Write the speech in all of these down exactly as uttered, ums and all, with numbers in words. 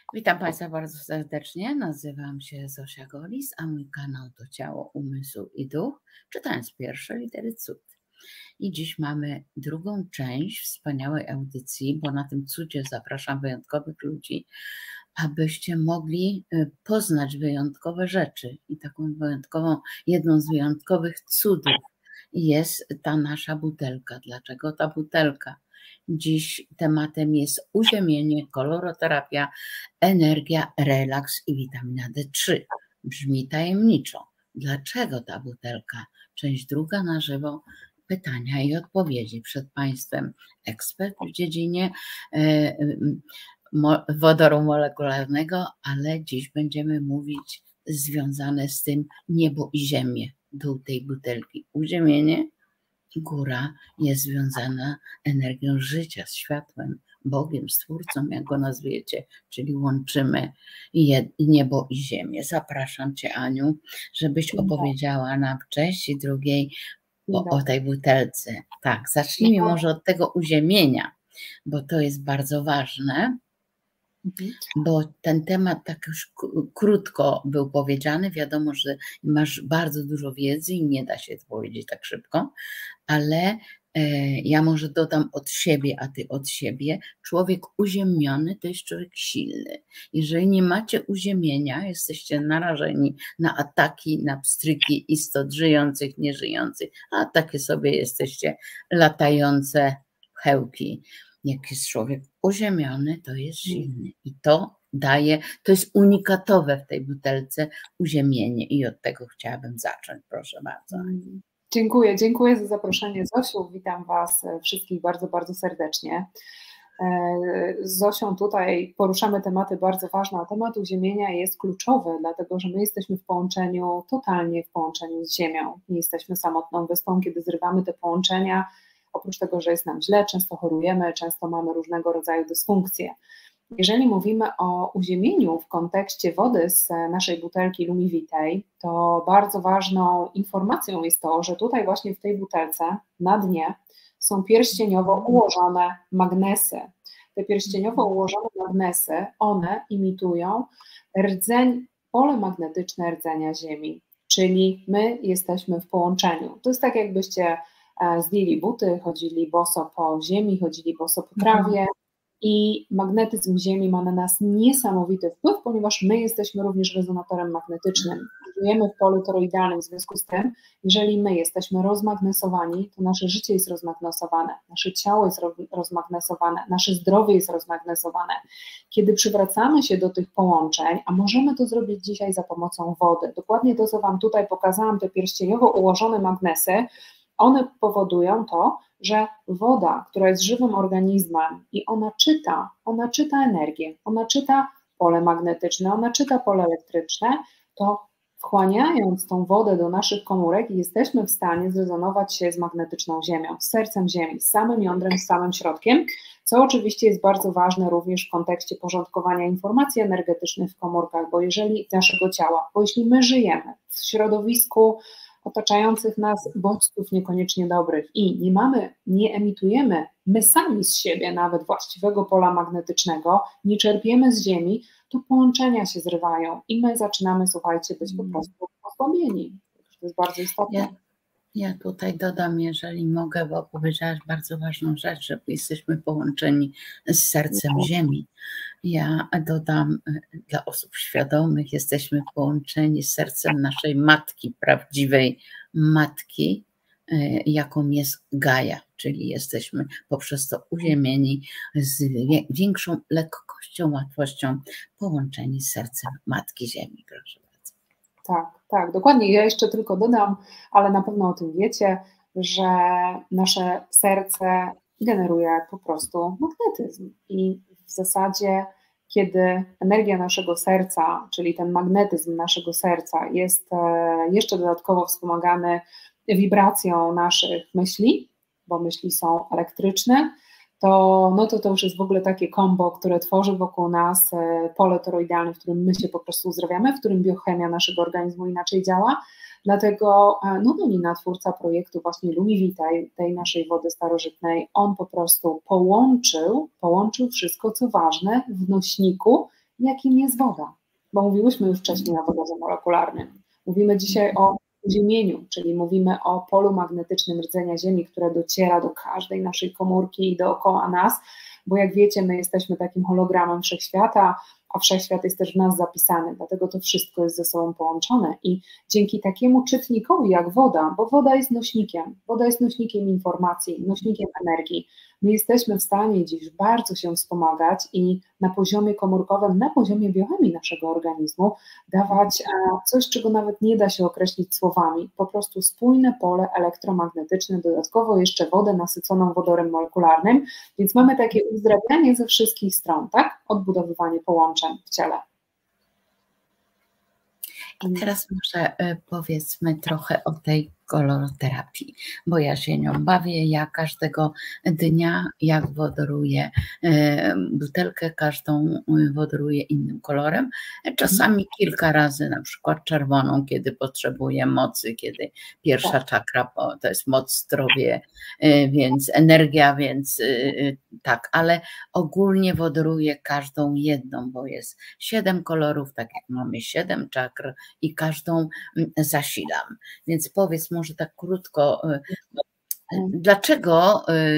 Witam Państwa bardzo serdecznie, nazywam się Zosia Golis, a mój kanał to Ciało, Umysł i Duch, czytając pierwsze litery cud. I dziś mamy drugą część wspaniałej audycji, bo na tym cudzie zapraszam wyjątkowych ludzi, abyście mogli poznać wyjątkowe rzeczy. I taką wyjątkową, jedną z wyjątkowych cudów jest ta nasza butelka. Dlaczego ta butelka? Dziś tematem jest uziemienie, koloroterapia, energia, relaks i witamina D trzy. Brzmi tajemniczo. Dlaczego ta butelka? Część druga na żywo. Pytania i odpowiedzi. Przed Państwem ekspert w dziedzinie wodoru molekularnego, ale dziś będziemy mówić związane z tym niebo i ziemię. Dół tej butelki. Uziemienie, góra jest związana energią życia, z światłem, Bogiem, Stwórcą, jak go nazwiecie, czyli łączymy niebo i ziemię. Zapraszam Cię, Aniu, żebyś opowiedziała nam w części drugiej o, o tej butelce. Tak, zacznijmy może od tego uziemienia, bo to jest bardzo ważne. Bo ten temat tak już krótko był powiedziany, wiadomo, że masz bardzo dużo wiedzy i nie da się to powiedzieć tak szybko, ale ja może dodam od siebie, a ty od siebie. Człowiek uziemiony to jest człowiek silny. Jeżeli nie macie uziemienia, jesteście narażeni na ataki, na pstryki istot żyjących, nieżyjących, a takie sobie jesteście latające chełki. Jak jest człowiek uziemiony, to jest silny i to daje, to jest unikatowe w tej butelce uziemienie i od tego chciałabym zacząć, proszę bardzo. Dziękuję, dziękuję za zaproszenie, Zosiu, witam Was wszystkich bardzo, bardzo serdecznie. Z Zosią tutaj poruszamy tematy bardzo ważne, a temat uziemienia jest kluczowy, dlatego że my jesteśmy w połączeniu, totalnie w połączeniu z Ziemią, nie jesteśmy samotną wyspą, kiedy zrywamy te połączenia. Oprócz tego, że jest nam źle, często chorujemy, często mamy różnego rodzaju dysfunkcje. Jeżeli mówimy o uziemieniu w kontekście wody z naszej butelki Lumivitae, to bardzo ważną informacją jest to, że tutaj właśnie w tej butelce na dnie są pierścieniowo ułożone magnesy. Te pierścieniowo ułożone magnesy, one imitują rdzeń, pole magnetyczne rdzenia Ziemi, czyli my jesteśmy w połączeniu. To jest tak, jakbyście zdjęli buty, chodzili boso po ziemi, chodzili boso po trawie i magnetyzm Ziemi ma na nas niesamowity wpływ, ponieważ my jesteśmy również rezonatorem magnetycznym. Żyjemy w polu toroidalnym, w związku z tym, jeżeli my jesteśmy rozmagnesowani, to nasze życie jest rozmagnesowane, nasze ciało jest rozmagnesowane, nasze zdrowie jest rozmagnesowane. Kiedy przywracamy się do tych połączeń, a możemy to zrobić dzisiaj za pomocą wody, dokładnie to, co Wam tutaj pokazałam, te pierścieniowo ułożone magnesy, one powodują to, że woda, która jest żywym organizmem i ona czyta, ona czyta energię, ona czyta pole magnetyczne, ona czyta pole elektryczne, to wchłaniając tą wodę do naszych komórek jesteśmy w stanie zrezonować się z magnetyczną Ziemią, z sercem Ziemi, z samym jądrem, z samym środkiem, co oczywiście jest bardzo ważne również w kontekście porządkowania informacji energetycznych w komórkach, bo jeżeli naszego ciała, bo jeśli my żyjemy w środowisku otaczających nas bodźców niekoniecznie dobrych i nie mamy, nie emitujemy my sami z siebie nawet właściwego pola magnetycznego, nie czerpiemy z Ziemi, to połączenia się zrywają i my zaczynamy, słuchajcie, być po prostu osłabieni. To jest bardzo istotne. Ja, ja tutaj dodam, jeżeli mogę, bo powiedziałaś bardzo ważną rzecz, że jesteśmy połączeni z sercem Ziemi. Ja dodam, dla osób świadomych, jesteśmy połączeni z sercem naszej matki, prawdziwej matki, jaką jest Gaia, czyli jesteśmy poprzez to uziemieni z większą lekkością, łatwością połączeni z sercem Matki Ziemi, proszę bardzo. Tak, tak, dokładnie. Ja jeszcze tylko dodam, ale na pewno o tym wiecie, że nasze serce generuje po prostu magnetyzm i w zasadzie kiedy energia naszego serca, czyli ten magnetyzm naszego serca jest jeszcze dodatkowo wspomagany wibracją naszych myśli, bo myśli są elektryczne, to, no to to już jest w ogóle takie kombo, które tworzy wokół nas pole toroidalne, w którym my się po prostu uzdrawiamy, w którym biochemia naszego organizmu inaczej działa. Dlatego Nononina, twórca projektu właśnie Lumivitae, tej naszej wody starożytnej, on po prostu połączył, połączył wszystko, co ważne w nośniku jakim jest woda. Bo mówiłyśmy już wcześniej o wodorze molekularnym. Mówimy dzisiaj o uziemieniu, czyli mówimy o polu magnetycznym rdzenia Ziemi, które dociera do każdej naszej komórki i dookoła nas, bo jak wiecie, my jesteśmy takim hologramem wszechświata, a wszechświat jest też w nas zapisany, dlatego to wszystko jest ze sobą połączone i dzięki takiemu czytnikowi jak woda, bo woda jest nośnikiem, woda jest nośnikiem informacji, nośnikiem energii, my jesteśmy w stanie dziś bardzo się wspomagać i na poziomie komórkowym, na poziomie biochemii naszego organizmu dawać coś, czego nawet nie da się określić słowami, po prostu spójne pole elektromagnetyczne, dodatkowo jeszcze wodę nasyconą wodorem molekularnym, więc mamy takie uzdrawianie ze wszystkich stron, tak? Odbudowywanie połączeń w ciele. I teraz może powiedzmy trochę o tej koloroterapii, bo ja się nią bawię, ja każdego dnia jak wodoruję butelkę, każdą wodoruję innym kolorem, czasami kilka razy, na przykład czerwoną, kiedy potrzebuję mocy, kiedy pierwsza czakra, bo to jest moc, zdrowie, więc energia, więc tak, ale ogólnie wodoruję każdą jedną, bo jest siedem kolorów, tak jak mamy siedem czakr i każdą zasilam, więc powiedz może tak krótko, dlaczego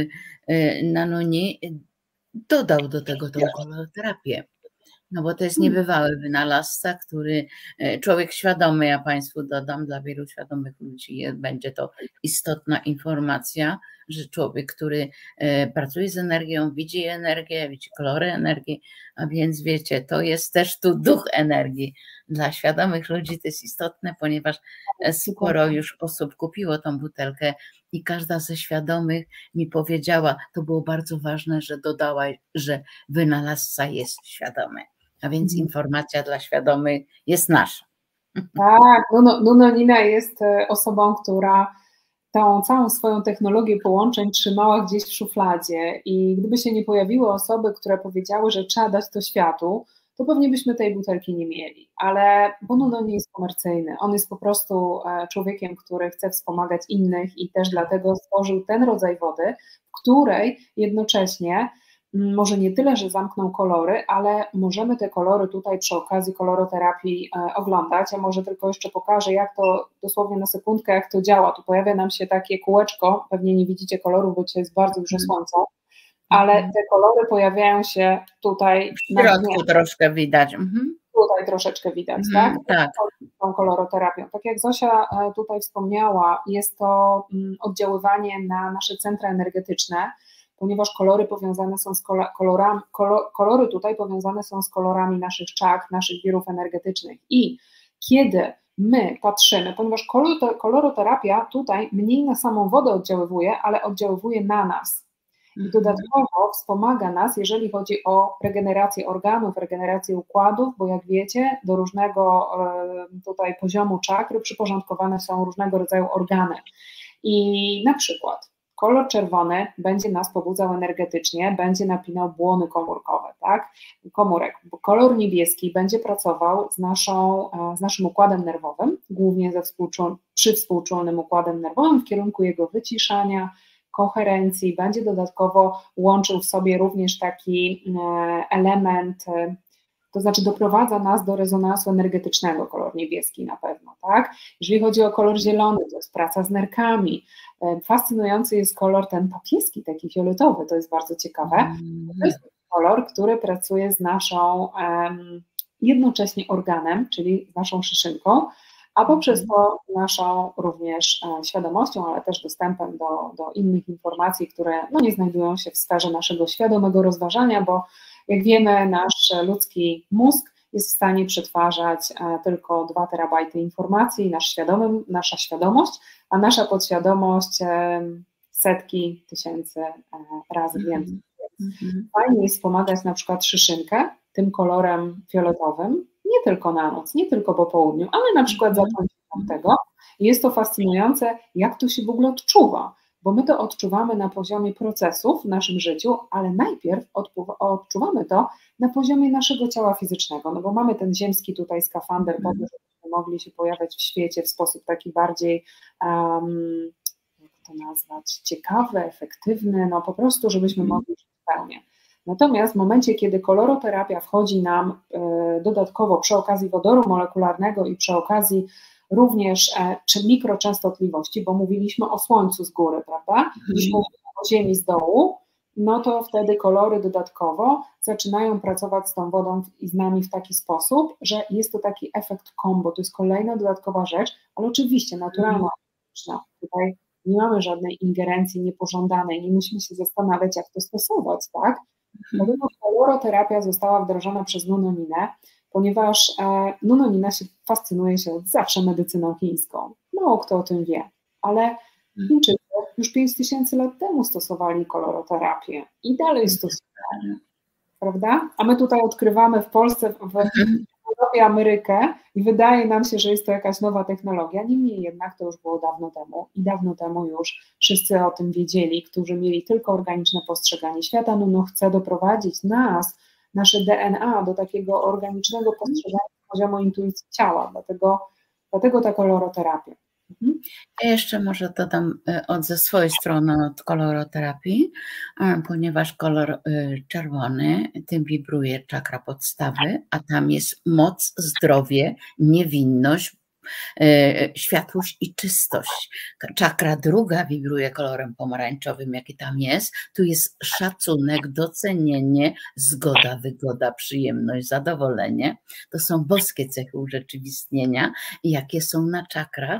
Nanoni dodał do tego tą koloroterapię? No bo to jest niebywały wynalazca, który człowiek świadomy, ja Państwu dodam, dla wielu świadomych ludzi będzie to istotna informacja, że człowiek, który pracuje z energią, widzi energię, widzi kolory energii, a więc wiecie, to jest też tu duch energii. Dla świadomych ludzi to jest istotne, ponieważ sporo już osób kupiło tą butelkę i każda ze świadomych mi powiedziała, to było bardzo ważne, że dodała, że wynalazca jest świadomy. A więc mhm. informacja dla świadomych jest nasza. Tak, Nuno, Nuno Nina jest osobą, która tą całą swoją technologię połączeń trzymała gdzieś w szufladzie i gdyby się nie pojawiły osoby, które powiedziały, że trzeba dać to światu, to pewnie byśmy tej butelki nie mieli, ale bo Nuno nie jest komercyjny, on jest po prostu człowiekiem, który chce wspomagać innych i też dlatego stworzył ten rodzaj wody, w której jednocześnie może nie tyle, że zamkną kolory, ale możemy te kolory tutaj przy okazji koloroterapii oglądać. Ja może tylko jeszcze pokażę, jak to dosłownie na sekundkę, jak to działa. Tu pojawia nam się takie kółeczko, pewnie nie widzicie kolorów, bo dzisiaj jest bardzo dużo słońca, ale te kolory pojawiają się tutaj. W środku troszkę widać. Mhm. Tutaj troszeczkę widać, mhm, tak? Tak. Tą koloroterapią. Tak jak Zosia tutaj wspomniała, jest to oddziaływanie na nasze centra energetyczne, ponieważ kolory powiązane są z kolorami, kolory tutaj powiązane są z kolorami naszych czakr, naszych wirów energetycznych i kiedy my patrzymy, ponieważ koloroterapia tutaj mniej na samą wodę oddziaływuje, ale oddziaływuje na nas i dodatkowo wspomaga nas, jeżeli chodzi o regenerację organów, regenerację układów, bo jak wiecie, do różnego tutaj poziomu czakry przyporządkowane są różnego rodzaju organy i na przykład kolor czerwony będzie nas pobudzał energetycznie, będzie napinał błony komórkowe, tak? komórek. Kolor niebieski będzie pracował z, naszą, z naszym układem nerwowym, głównie ze współczul, przy współczulnym układem nerwowym w kierunku jego wyciszania, koherencji, będzie dodatkowo łączył w sobie również taki element, to znaczy doprowadza nas do rezonansu energetycznego, kolor niebieski na pewno, tak? Jeżeli chodzi o kolor zielony, to jest praca z nerkami. Fascynujący jest kolor ten papieski, taki fioletowy, to jest bardzo ciekawe. To jest kolor, który pracuje z naszą um, jednocześnie organem, czyli z naszą szyszynką, a poprzez to naszą również e, świadomością, ale też dostępem do, do innych informacji, które no, nie znajdują się w sferze naszego świadomego rozważania, bo jak wiemy, nasz ludzki mózg jest w stanie przetwarzać tylko dwa terabajty informacji, nasz świadomy, nasza świadomość, a nasza podświadomość setki tysięcy razy więcej. Mm-hmm. Fajnie jest wspomagać na przykład szyszynkę tym kolorem fioletowym, nie tylko na noc, nie tylko po południu, ale na przykład mm-hmm. zacząć od tego. Jest to fascynujące, jak to się w ogóle odczuwa, bo my to odczuwamy na poziomie procesów w naszym życiu, ale najpierw odczuwamy to na poziomie naszego ciała fizycznego, no bo mamy ten ziemski tutaj skafander, po to, żebyśmy mogli się pojawiać w świecie w sposób taki bardziej, um, jak to nazwać, ciekawy, efektywny, no po prostu, żebyśmy mogli żyć w pełni. Natomiast w momencie, kiedy koloroterapia wchodzi nam dodatkowo przy okazji wodoru molekularnego i przy okazji również czy mikroczęstotliwości, bo mówiliśmy o Słońcu z góry, prawda? Dziś mówimy o Ziemi z dołu, no to wtedy kolory dodatkowo zaczynają pracować z tą wodą i z nami w taki sposób, że jest to taki efekt combo, to jest kolejna dodatkowa rzecz, ale oczywiście naturalna, tutaj nie mamy żadnej ingerencji niepożądanej, nie musimy się zastanawiać, jak to stosować, tak? Dlatego koloroterapia została wdrożona przez Nuno Ninę, ponieważ e, Nuno Nina się fascynuje się od zawsze medycyną chińską. Mało kto o tym wie, ale Chińczycy już pięć tysięcy lat temu stosowali koloroterapię i dalej stosują, prawda? A my tutaj odkrywamy w Polsce, w Europie Amerykę i wydaje nam się, że jest to jakaś nowa technologia, niemniej jednak to już było dawno temu i dawno temu już wszyscy o tym wiedzieli, którzy mieli tylko organiczne postrzeganie świata. No, no chce doprowadzić nas, nasze D N A do takiego organicznego postrzegania z poziomu intuicji ciała, dlatego, dlatego ta koloroterapia. Mhm. Ja jeszcze może dodam od ze swojej strony od koloroterapii, ponieważ kolor czerwony, tym wibruje czakra podstawy, a tam jest moc, zdrowie, niewinność, światłość i czystość. Czakra druga wibruje kolorem pomarańczowym, jaki tam jest. Tu jest szacunek, docenienie, zgoda, wygoda, przyjemność, zadowolenie. To są boskie cechy urzeczywistnienia, jakie są na czakrach.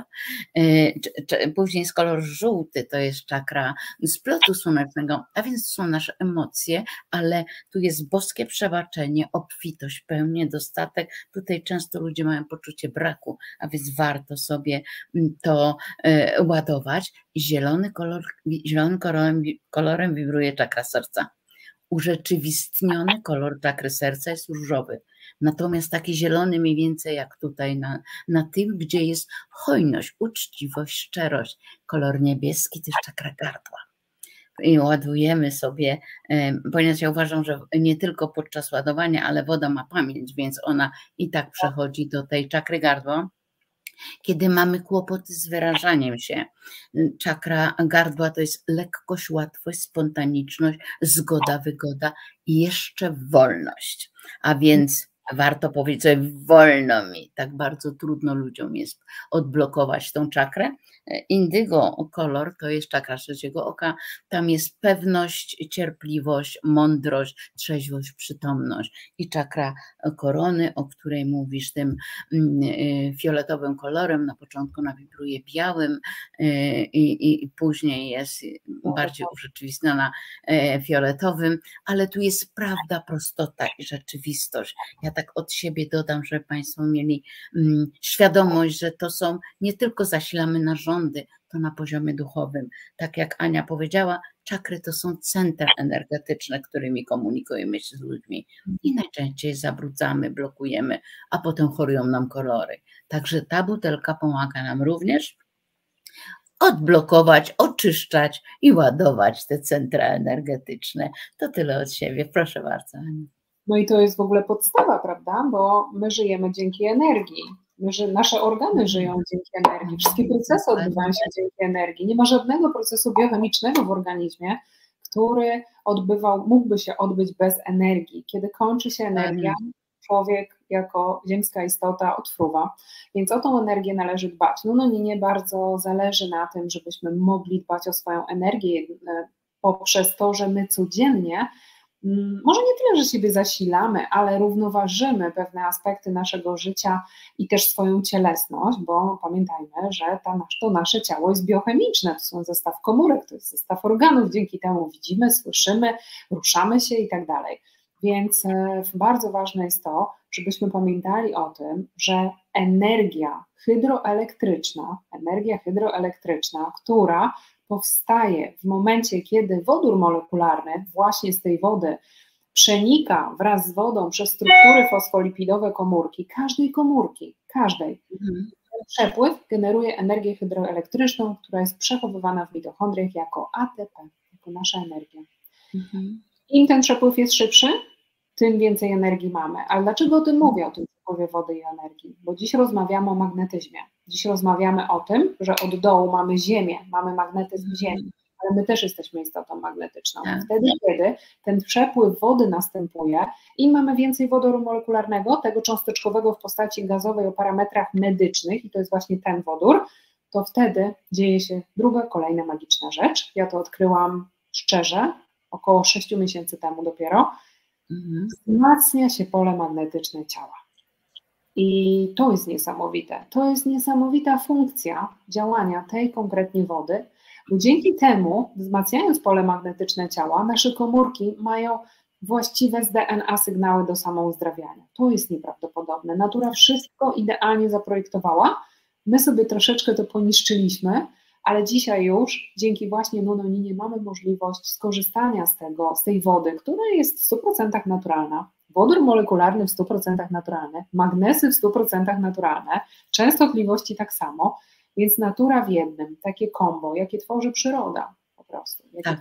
Później jest kolor żółty, to jest czakra splotu słonecznego, a więc to są nasze emocje, ale tu jest boskie przebaczenie, obfitość, pełnię, dostatek. Tutaj często ludzie mają poczucie braku, a więc warto sobie to ładować. Zielony kolor, zielonym kolorem, kolorem wibruje czakra serca. Urzeczywistniony kolor czakry serca jest różowy. Natomiast taki zielony mniej więcej jak tutaj na, na tym, gdzie jest hojność, uczciwość, szczerość. Kolor niebieski to jest czakra gardła. I ładujemy sobie, ponieważ ja uważam, że nie tylko podczas ładowania, ale woda ma pamięć, więc ona i tak przechodzi do tej czakry gardła. Kiedy mamy kłopoty z wyrażaniem się, czakra gardła to jest lekkość, łatwość, spontaniczność, zgoda, wygoda i jeszcze wolność. A więc warto powiedzieć sobie, wolno mi, tak bardzo trudno ludziom jest odblokować tą czakrę. Indygo kolor to jest czakra trzeciego oka, tam jest pewność, cierpliwość, mądrość, trzeźwość, przytomność i czakra korony, o której mówisz, tym fioletowym kolorem, na początku nawibruje białym i, i później jest bardziej urzeczywistniona fioletowym, ale tu jest prawda, prostota i rzeczywistość. Ja tak od siebie dodam, żeby Państwo mieli świadomość, że to są, nie tylko zasilamy narządy, to na poziomie duchowym. Tak jak Ania powiedziała, czakry to są centra energetyczne, którymi komunikujemy się z ludźmi i najczęściej zabrudzamy, blokujemy, a potem chorują nam kolory. Także ta butelka pomaga nam również odblokować, oczyszczać i ładować te centra energetyczne. To tyle od siebie. Proszę bardzo, Ania. No i to jest w ogóle podstawa, prawda? Bo my żyjemy dzięki energii. My, że nasze organy żyją dzięki energii. Wszystkie procesy odbywają się dzięki energii. Nie ma żadnego procesu biochemicznego w organizmie, który odbywał, mógłby się odbyć bez energii. Kiedy kończy się energia, człowiek jako ziemska istota odfruwa, więc o tą energię należy dbać. No, no nie, nie bardzo zależy na tym, żebyśmy mogli dbać o swoją energię poprzez to, że my codziennie może nie tyle, że siebie zasilamy, ale równoważymy pewne aspekty naszego życia i też swoją cielesność, bo pamiętajmy, że ta, to nasze ciało jest biochemiczne, to są zestaw komórek, to jest zestaw organów, dzięki temu widzimy, słyszymy, ruszamy się i tak dalej. Więc bardzo ważne jest to, żebyśmy pamiętali o tym, że energia hydroelektryczna, energia hydroelektryczna, która powstaje w momencie, kiedy wodór molekularny właśnie z tej wody przenika wraz z wodą przez struktury fosfolipidowe komórki, każdej komórki, każdej. Mhm. Przepływ generuje energię hydroelektryczną, która jest przechowywana w mitochondriach jako A T P, jako nasza energia. Mhm. Im ten przepływ jest szybszy, tym więcej energii mamy. Ale dlaczego o tym mówię, o tym przepływie wody i energii? Bo dziś rozmawiamy o magnetyzmie. Dziś rozmawiamy o tym, że od dołu mamy Ziemię, mamy magnetyzm Ziemi. ale my też jesteśmy istotą magnetyczną. Tak. Wtedy, kiedy ten przepływ wody następuje i mamy więcej wodoru molekularnego, tego cząsteczkowego w postaci gazowej o parametrach medycznych, i to jest właśnie ten wodór, to wtedy dzieje się druga, kolejna magiczna rzecz. Ja to odkryłam szczerze, około sześciu miesięcy temu dopiero. Mhm. Wzmacnia się pole magnetyczne ciała. I to jest niesamowite. To jest niesamowita funkcja działania tej konkretnie wody, bo dzięki temu, wzmacniając pole magnetyczne ciała, nasze komórki mają właściwe z D N A sygnały do samouzdrawiania. To jest nieprawdopodobne. Natura wszystko idealnie zaprojektowała. My sobie troszeczkę to poniszczyliśmy, ale dzisiaj już dzięki właśnie nononinie mamy możliwość skorzystania z tego, z tej wody, która jest w stu procentach naturalna, wodór molekularny w stu procentach naturalny, magnesy w stu procentach naturalne, częstotliwości tak samo, więc natura w jednym, takie kombo, jakie tworzy przyroda po prostu. Tak.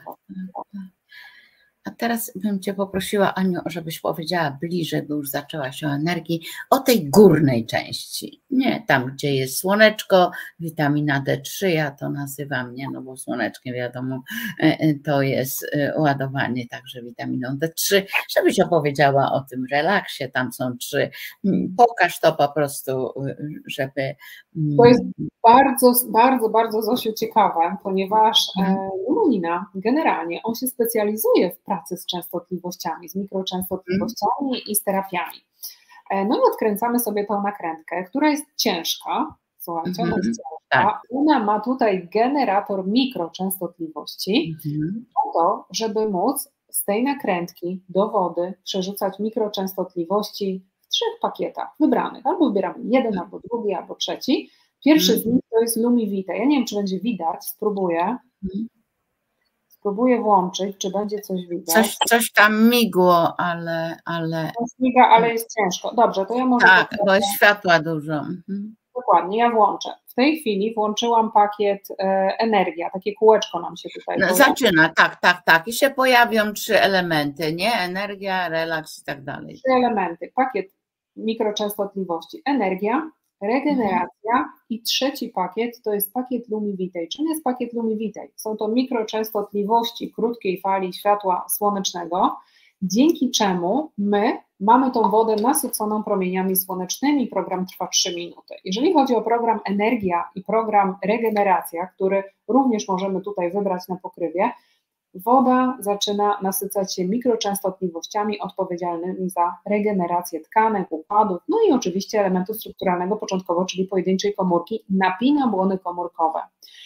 A teraz bym Cię poprosiła, Aniu, żebyś powiedziała bliżej, bo już zaczęłaś o energii, o tej górnej części, nie tam, gdzie jest słoneczko, witamina D trzy, ja to nazywam, nie, no bo słoneczkiem wiadomo, to jest ładowanie także witaminą D trzy, żebyś opowiedziała o tym relaksie, tam są trzy, pokaż to po prostu, żeby... To jest bardzo, bardzo, bardzo, Zosiu, ciekawe, ponieważ nononina generalnie, on się specjalizuje w pracy z częstotliwościami, z mikroczęstotliwościami mm. i z terapiami. No i odkręcamy sobie tą nakrętkę, która jest ciężka, słuchajcie, ona jest ciężka, tak. Ona ma tutaj generator mikroczęstotliwości mm. po to, żeby móc z tej nakrętki do wody przerzucać mikroczęstotliwości w trzech pakietach wybranych, albo wybieramy jeden, albo drugi, albo trzeci. Pierwszy mm. z nich to jest Lumivite. Ja nie wiem, czy będzie widać, spróbuję. Mm. Spróbuję włączyć, czy będzie coś widać. Coś, coś tam migło, ale... ale... Coś miga, ale jest ciężko. Dobrze, to ja może... Tak, bo jest światła dużo. Mhm. Dokładnie, ja włączę. W tej chwili włączyłam pakiet e, energia, takie kółeczko nam się tutaj no, zaczyna, tak, tak, tak. I się pojawią trzy elementy, nie? Energia, relaks i tak dalej. Trzy elementy. Pakiet mikroczęstotliwości, energia, regeneracja mhm. i trzeci pakiet to jest pakiet Lumivite. Czym jest pakiet Lumivite? Są to mikroczęstotliwości krótkiej fali światła słonecznego, dzięki czemu my mamy tą wodę nasyconą promieniami słonecznymi. Program trwa trzy minuty. Jeżeli chodzi o program energia i program regeneracja, który również możemy tutaj wybrać na pokrywie, woda zaczyna nasycać się mikroczęstotliwościami odpowiedzialnymi za regenerację tkanek, układów, no i oczywiście elementu strukturalnego początkowo, czyli pojedynczej komórki, napina błony komórkowe.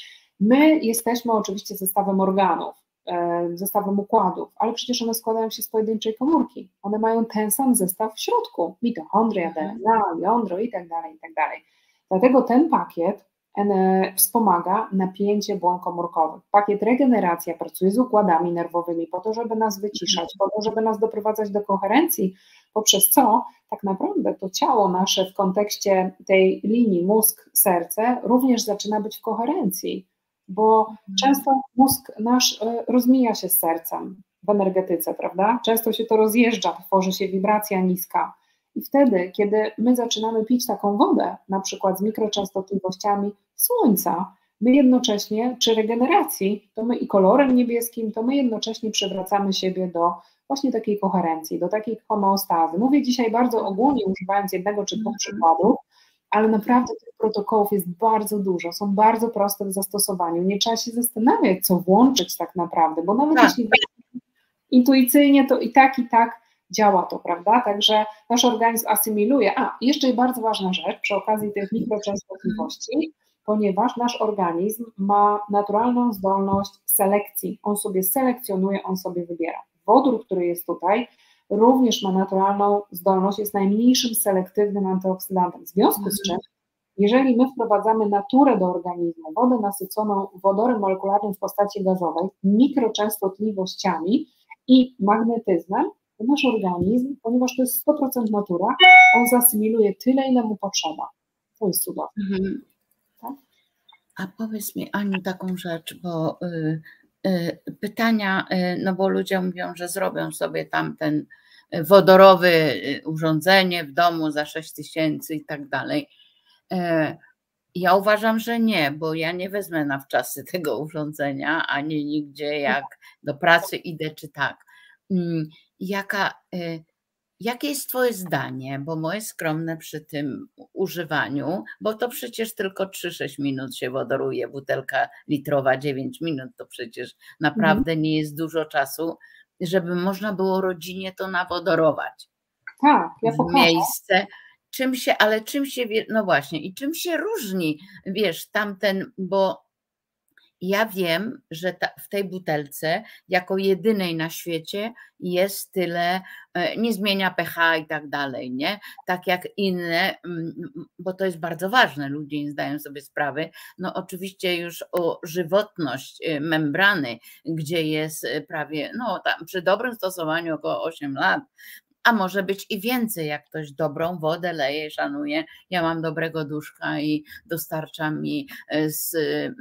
My jesteśmy oczywiście zestawem organów, zestawem układów, ale przecież one składają się z pojedynczej komórki. One mają ten sam zestaw w środku, mitochondria, D N A, jądro i tak dalej, i tak dalej. Dlatego ten pakiet wspomaga napięcie błon komórkowych. Pakiet regeneracja pracuje z układami nerwowymi po to, żeby nas wyciszać, po to, żeby nas doprowadzać do koherencji, poprzez co tak naprawdę to ciało nasze w kontekście tej linii mózg-serce również zaczyna być w koherencji, bo mhm. często mózg nasz rozmija się z sercem w energetyce, prawda? Często się to rozjeżdża, tworzy się wibracja niska. I wtedy, kiedy my zaczynamy pić taką wodę, na przykład z mikroczęstotliwościami słońca, my jednocześnie, czy regeneracji, to my i kolorem niebieskim, to my jednocześnie przywracamy siebie do właśnie takiej koherencji, do takiej homeostazy. Mówię dzisiaj bardzo ogólnie, używając jednego czy dwóch przykładów, ale naprawdę tych protokołów jest bardzo dużo, są bardzo proste w zastosowaniu. Nie trzeba się zastanawiać, co włączyć tak naprawdę, bo nawet tak. jeśli intuicyjnie, to i tak, i tak działa to, prawda? Także nasz organizm asymiluje. A, jeszcze bardzo ważna rzecz przy okazji tych mikroczęstotliwości, ponieważ nasz organizm ma naturalną zdolność selekcji. On sobie selekcjonuje, on sobie wybiera. Wodór, który jest tutaj, również ma naturalną zdolność, jest najmniejszym selektywnym antyoksydantem. W związku z czym, jeżeli my wprowadzamy naturę do organizmu, wodę nasyconą wodorem molekularnym w postaci gazowej, mikroczęstotliwościami i magnetyzmem, to nasz organizm, ponieważ to jest sto procent natura, on zasymiluje tyle, ile mu potrzeba. To jest cudowne. Mhm. Tak? A powiedz mi, Aniu, taką rzecz, bo y, y, pytania, y, no bo ludzie mówią, że zrobią sobie tam ten wodorowy urządzenie w domu za sześć tysięcy i tak dalej. Ja uważam, że nie, bo ja nie wezmę na wczasy tego urządzenia, ani nigdzie, jak do pracy idę, czy tak. Jaka, jakie jest twoje zdanie, bo moje skromne przy tym używaniu, bo to przecież tylko trzy sześć minut się wodoruje, butelka litrowa dziewięć minut, to przecież naprawdę nie jest dużo czasu, żeby można było rodzinie to nawodorować. Tak, ja w miejsce. Czym się, ale czym się, no właśnie, i czym się różni, wiesz, tamten, bo ja wiem, że ta, w tej butelce jako jedynej na świecie jest tyle, nie zmienia pH i tak dalej, nie? Tak jak inne, bo to jest bardzo ważne, ludzie nie zdają sobie sprawy. No oczywiście już o żywotność membrany, gdzie jest prawie, no tam przy dobrym stosowaniu około osiem lat, a może być i więcej, jak ktoś dobrą wodę leje, szanuje. Ja mam dobrego duszka i dostarcza mi z,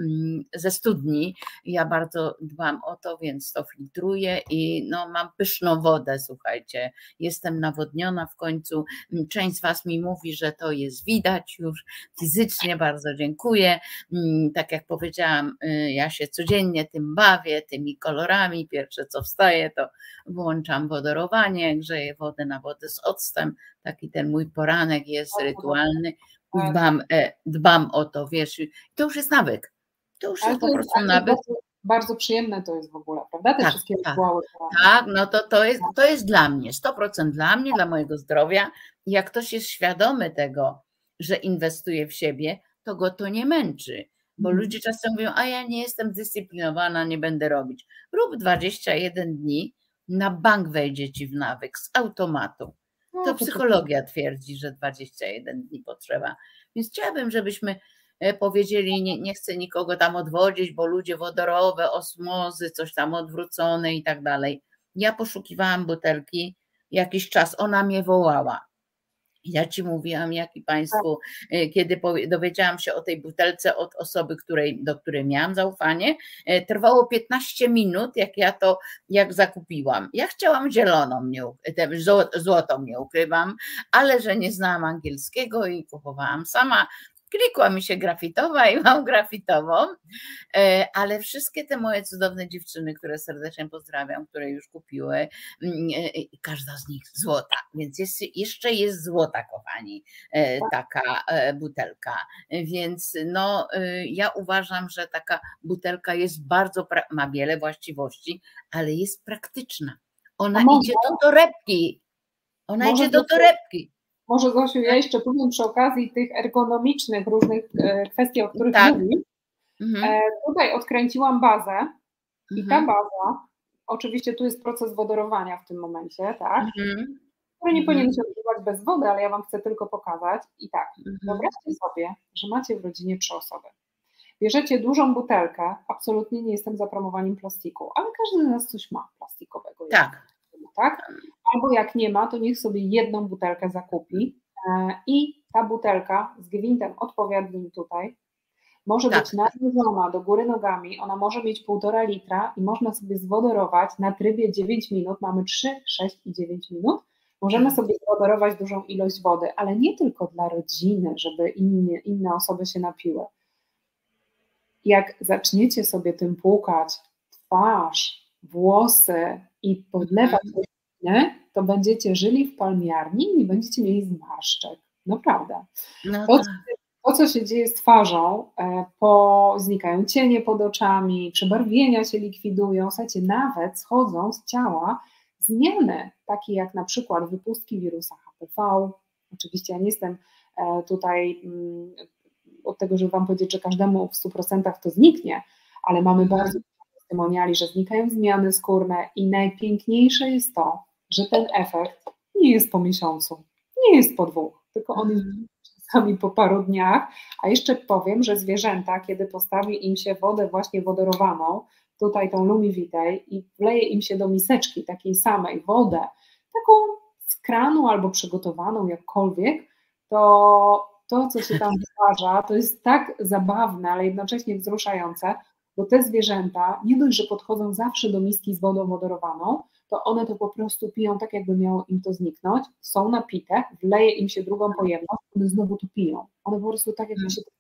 ze studni. Ja bardzo dbam o to, więc to filtruję i no, mam pyszną wodę, słuchajcie. Jestem nawodniona w końcu. Część z was mi mówi, że to jest widać już fizycznie, bardzo dziękuję. Tak jak powiedziałam, ja się codziennie tym bawię, tymi kolorami. Pierwsze co wstaje, to włączam wodorowanie, grzeję wodę na wodę z octem, taki ten mój poranek jest rytualny i dbam, dbam o to, wiesz, to już jest nawyk, to już jest po prostu nawyk. Bardzo, bardzo przyjemne to jest w ogóle, prawda, te tak, wszystkie tak, rytuały. Tak, no to, to, jest, to jest dla mnie, sto procent dla mnie, dla mojego zdrowia. Jak ktoś jest świadomy tego, że inwestuje w siebie, to go to nie męczy, bo hmm. ludzie czasem mówią, a ja nie jestem zdyscyplinowana, nie będę robić. Rób dwadzieścia jeden dni, na bank wejdzie ci w nawyk z automatu. To psychologia twierdzi, że dwadzieścia jeden dni potrzeba. Więc chciałabym, żebyśmy powiedzieli, nie, nie chcę nikogo tam odwodzić, bo ludzie wodorowe, osmozy, coś tam odwrócone i tak dalej. Ja poszukiwałam butelki jakiś czas, ona mnie wołała. Ja ci mówiłam, jak i Państwu, kiedy dowiedziałam się o tej butelce od osoby, której, do której miałam zaufanie, trwało piętnaście minut, jak ja to, jak zakupiłam. Ja chciałam zieloną, nie, złotą, nie ukrywam, ale że nie znałam angielskiego i kupowałam sama. Klikła mi się grafitowa i mam grafitową, ale wszystkie te moje cudowne dziewczyny, które serdecznie pozdrawiam, które już kupiły, każda z nich złota, więc jest, jeszcze jest złota, kochani, taka butelka, więc no ja uważam, że taka butelka jest bardzo, ma wiele właściwości, ale jest praktyczna, ona idzie do torebki, ona idzie do torebki. Może Zosiu, ja jeszcze powiem przy okazji tych ergonomicznych różnych kwestii, o których tak. mówisz. Mhm. Tutaj odkręciłam bazę mhm. i ta baza, oczywiście tu jest proces wodorowania w tym momencie, tak? Mhm. Który nie powinien się odbywać bez wody, ale ja wam chcę tylko pokazać. I tak, mhm. wyobraźcie sobie, że macie w rodzinie trzy osoby. Bierzecie dużą butelkę, absolutnie nie jestem za promowaniem plastiku, ale każdy z nas coś ma plastikowego. Tak. Tak? Albo jak nie ma, to niech sobie jedną butelkę zakupi i ta butelka z gwintem odpowiednim tutaj może tak. być nawilżona do góry nogami, ona może mieć półtora litra i można sobie zwodorować na trybie dziewięć minut, mamy trzy, sześć i dziewięć minut, możemy sobie zwodorować dużą ilość wody, ale nie tylko dla rodziny, żeby inne, inne osoby się napiły. Jak zaczniecie sobie tym płukać twarz, włosy i podlewać rodzinę, to będziecie żyli w palmiarni i nie będziecie mieli zmarszczek. Naprawdę. No to, to, co się dzieje z twarzą, po, znikają cienie pod oczami, przebarwienia się likwidują, słuchajcie, nawet schodzą z ciała zmiany, takie jak na przykład wypustki wirusa H P V. Oczywiście ja nie jestem tutaj od tego, żeby wam powiedzieć, że każdemu w stu procentach to zniknie, ale mamy mhm. bardzo testymoniali, że znikają zmiany skórne i najpiękniejsze jest to, że ten efekt nie jest po miesiącu, nie jest po dwóch, tylko on jest czasami po paru dniach, a jeszcze powiem, że zwierzęta, kiedy postawi im się wodę właśnie wodorowaną, tutaj tą Lumivitę i wleje im się do miseczki takiej samej wodę, taką z kranu albo przygotowaną jakkolwiek, to to, co się tam wydarza, to jest tak zabawne, ale jednocześnie wzruszające, bo te zwierzęta nie dość, że podchodzą zawsze do miski z wodą wodorowaną, to one to po prostu piją tak, jakby miało im to zniknąć, są napite, wleje im się drugą pojemność, one znowu to piją. One po prostu tak, jakby się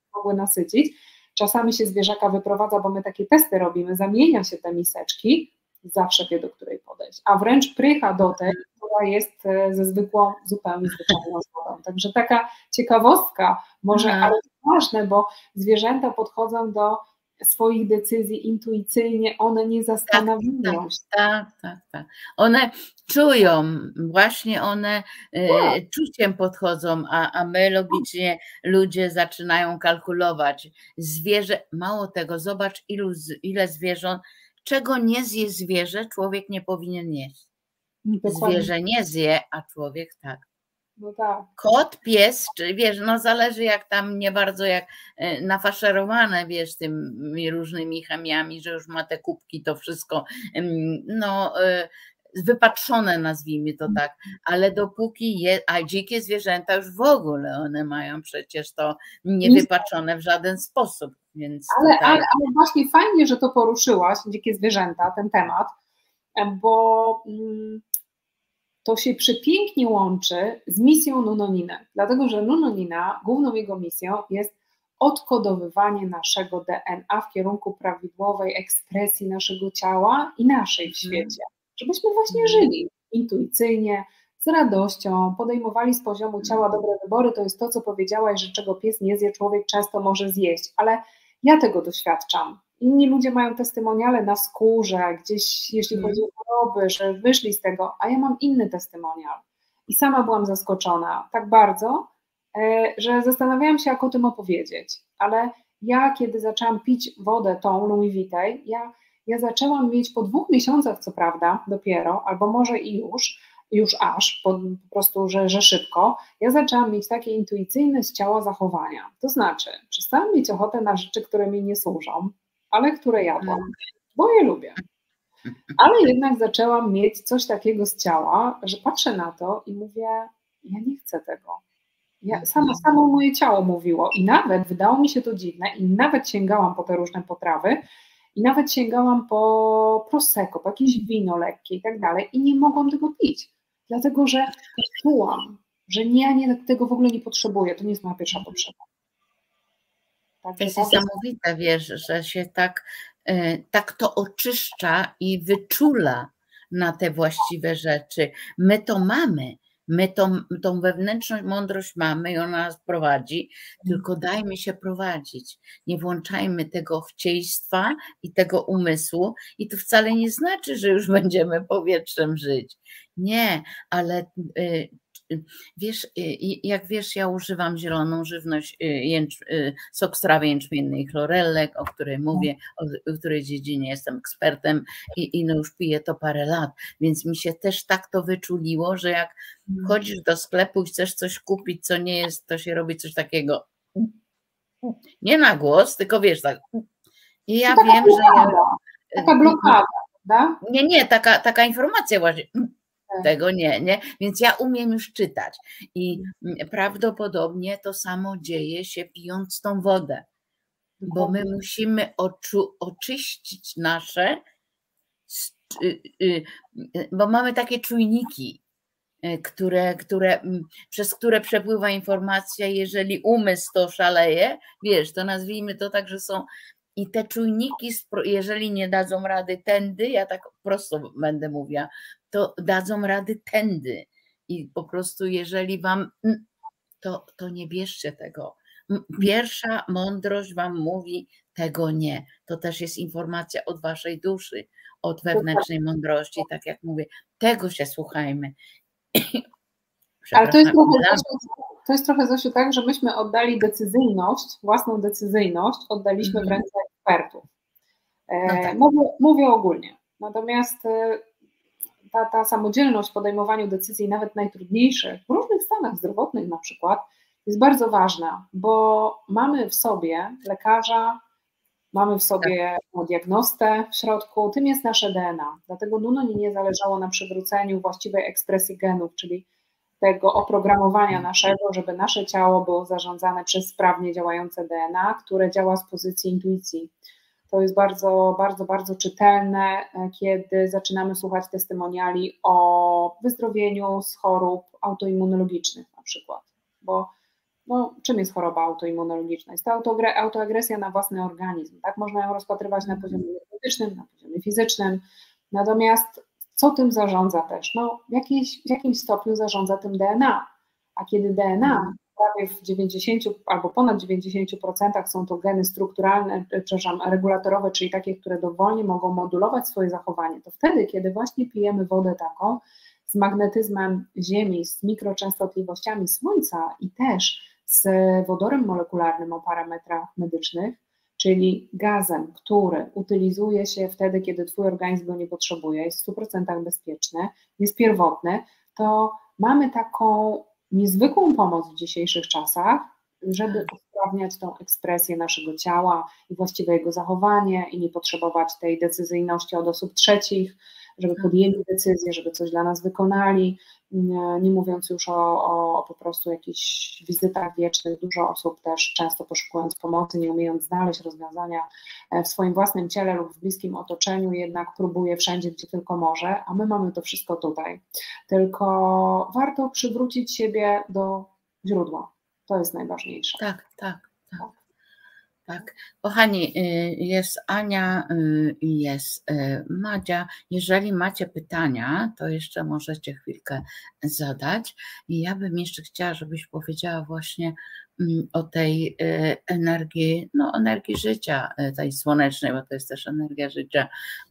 mogły nasycić. Czasami się zwierzaka wyprowadza, bo my takie testy robimy, zamienia się te miseczki, zawsze wie, do której podejść, a wręcz prycha do tej, która jest ze zwykłą, zupełnie zwyczajną wodą. Także taka ciekawostka może, ale to ważne, bo zwierzęta podchodzą do swoich decyzji intuicyjnie, one nie zastanawiają tak, się. Tak, tak, tak. One czują, właśnie one Tak. y, czuciem podchodzą, a, a my logicznie ludzie zaczynają kalkulować. Zwierzę, mało tego, zobacz ilu, ile zwierząt, czego nie zje zwierzę, człowiek nie powinien jeść. Dokładnie. Zwierzę nie zje, a człowiek tak. No tak. Kot, pies, czy wiesz, no zależy jak tam, nie bardzo jak nafaszerowane, wiesz, tymi różnymi chemiami, że już ma te kubki, to wszystko, no wypatrzone, nazwijmy to tak, ale dopóki je, a dzikie zwierzęta już w ogóle, one mają przecież to niewypaczone w żaden sposób, więc ale, tutaj... ale, ale właśnie fajnie, że to poruszyłaś, dzikie zwierzęta, ten temat, bo to się przepięknie łączy z misją Nunoniny, dlatego że Nunonina, główną jego misją jest odkodowywanie naszego D N A w kierunku prawidłowej ekspresji naszego ciała i naszej w świecie, żebyśmy właśnie żyli intuicyjnie, z radością, podejmowali z poziomu ciała dobre wybory. To jest to, co powiedziałaś, że czego pies nie zje, człowiek często może zjeść, ale ja tego doświadczam. Inni ludzie mają testymoniale na skórze, gdzieś jeśli mm. chodzi o choroby, że wyszli z tego, a ja mam inny testymonial. I sama byłam zaskoczona tak bardzo, że zastanawiałam się, jak o tym opowiedzieć. Ale ja, kiedy zaczęłam pić wodę tą Louis Vuitton, ja, ja zaczęłam mieć po dwóch miesiącach, co prawda, dopiero, albo może i już, już aż, po, po prostu, że, że szybko, ja zaczęłam mieć takie intuicyjne z ciała zachowania. To znaczy, przestałam mieć ochotę na rzeczy, które mi nie służą, ale które jadłam, bo je lubię. Ale jednak zaczęłam mieć coś takiego z ciała, że patrzę na to i mówię, ja nie chcę tego. Ja, samo, samo moje ciało mówiło i nawet, wydało mi się to dziwne, i nawet sięgałam po te różne potrawy, i nawet sięgałam po prosecco, po jakieś wino lekkie i tak dalej, i nie mogłam tego pić, dlatego że czułam, że nie, ja nie, tego w ogóle nie potrzebuję, to nie jest moja pierwsza potrzeba. Tak, to jest niesamowite, wiesz, że się tak, tak to oczyszcza i wyczula na te właściwe rzeczy. My to mamy, my tą, tą wewnętrzną mądrość mamy i ona nas prowadzi, tylko dajmy się prowadzić. Nie włączajmy tego chcieństwa i tego umysłu i to wcale nie znaczy, że już będziemy powietrzem żyć. Nie, ale... Wiesz, jak wiesz, ja używam zieloną żywność, jęcz, sok z trawy jęczmiennej, chlorellek, o której mówię, o, o której dziedzinie jestem ekspertem i, i no już piję to parę lat, więc mi się też tak to wyczuliło, że jak wchodzisz do sklepu i chcesz coś kupić, co nie jest, to się robi coś takiego, nie na głos, tylko wiesz, tak. I ja wiem, blokada, że ja... Taka blokada, prawda? Nie, nie, taka, taka informacja właśnie. Tego nie, nie, więc ja umiem już czytać i prawdopodobnie to samo dzieje się pijąc tą wodę, bo my musimy oczu, oczyścić nasze, bo mamy takie czujniki, które, które, przez które przepływa informacja, jeżeli umysł to szaleje, wiesz, to nazwijmy to tak, że są i te czujniki, jeżeli nie dadzą rady tędy, ja tak prosto będę mówiła, to dadzą rady tędy i po prostu jeżeli wam, to, to nie bierzcie tego. Pierwsza mądrość wam mówi tego nie. To też jest informacja od waszej duszy, od wewnętrznej mądrości, tak jak mówię, tego się słuchajmy. Ale to jest, trochę, to jest trochę, Zosiu, tak, że myśmy oddali decyzyjność, własną decyzyjność, oddaliśmy w ręce ekspertów. No tak. mówię, mówię ogólnie. Natomiast ta, ta samodzielność w podejmowaniu decyzji, nawet najtrudniejszych, w różnych stanach zdrowotnych na przykład, jest bardzo ważna, bo mamy w sobie lekarza, mamy w sobie tak. diagnostę w środku, tym jest nasze D N A. Dlatego Nunoninie zależało na przywróceniu właściwej ekspresji genów, czyli tego oprogramowania naszego, żeby nasze ciało było zarządzane przez sprawnie działające D N A, które działa z pozycji intuicji. To jest bardzo, bardzo, bardzo czytelne, kiedy zaczynamy słuchać testymoniali o wyzdrowieniu z chorób autoimmunologicznych na przykład, bo no, czym jest choroba autoimmunologiczna? Jest to autoagresja na własny organizm, tak? Można ją rozpatrywać na poziomie energetycznym, na poziomie fizycznym, natomiast co tym zarządza też? No, w, jakiejś, w jakimś stopniu zarządza tym D N A, a kiedy D N A prawie w dziewięćdziesięciu albo ponad dziewięćdziesięciu procentach są to geny strukturalne, przepraszam, regulatorowe, czyli takie, które dowolnie mogą modulować swoje zachowanie, to wtedy, kiedy właśnie pijemy wodę taką z magnetyzmem Ziemi, z mikroczęstotliwościami Słońca i też z wodorem molekularnym o parametrach medycznych, czyli gazem, który utylizuje się wtedy, kiedy Twój organizm go nie potrzebuje, jest w stu procentach bezpieczny, jest pierwotny, to mamy taką niezwykłą pomoc w dzisiejszych czasach, żeby usprawniać tą ekspresję naszego ciała i właściwe jego zachowanie i nie potrzebować tej decyzyjności od osób trzecich, żeby podjęli decyzję, żeby coś dla nas wykonali, nie mówiąc już o, o po prostu jakichś wizytach wiecznych. Dużo osób też często poszukując pomocy, nie umiejąc znaleźć rozwiązania w swoim własnym ciele lub w bliskim otoczeniu, jednak próbuje wszędzie, gdzie tylko może, a my mamy to wszystko tutaj. Tylko warto przywrócić siebie do źródła. To jest najważniejsze. Tak, tak, tak. Tak. Kochani, jest Ania i jest Madzia. Jeżeli macie pytania, to jeszcze możecie chwilkę zadać. I ja bym jeszcze chciała, żebyś powiedziała właśnie o tej energii, no energii życia, tej słonecznej, bo to jest też energia życia.